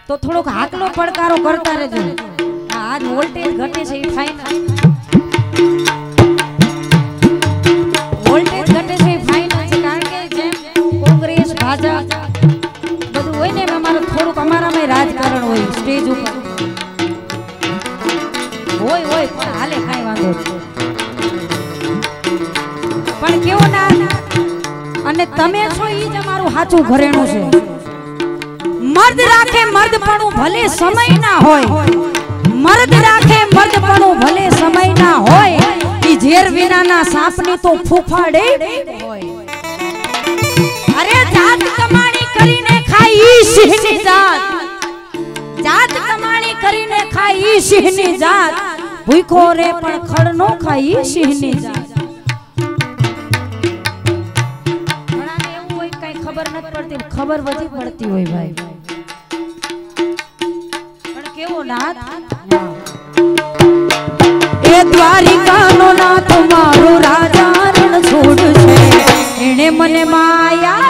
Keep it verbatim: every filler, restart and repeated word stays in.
तो थोड़ोक हाकलो પડકારો करता रहेजो। आज वोल्टेज घटे छे फाइनल, वोल्टेज घटे छे फाइनल छे कारण के जेम कांग्रेस भाजप બધું હોય ને અમારું થોડુંક અમારામાં રાજકારણ હોય સ્ટેજ ઉપર હોય હોય પણ હાલે કાઈ વાંધો નથી પણ કેવો ના અને તમે છો ઈ જ અમારું સાચું ઘરેણું છે। मर्द राखे मर्दपणु भले समय ना होय, मर्द राखे मर्दपणु भले समय ना होय, ई झेर विना ना सांपनी तो फूफाड़े होय। अरे जात कमाणी करीने खाई ई सिंहनी जात, जात कमाणी करीने खाई ई सिंहनी जात, भूखो रे पण खड़ नो खाई ई सिंहनी जात। घणाने એવું હોય કઈ ખબર નથી પડતી, ખબર વધી પડતી હોય ભાઈ। नाथ ए द्वारिका नो नाथ मारो राजा रण छोड़ छे एने मने माया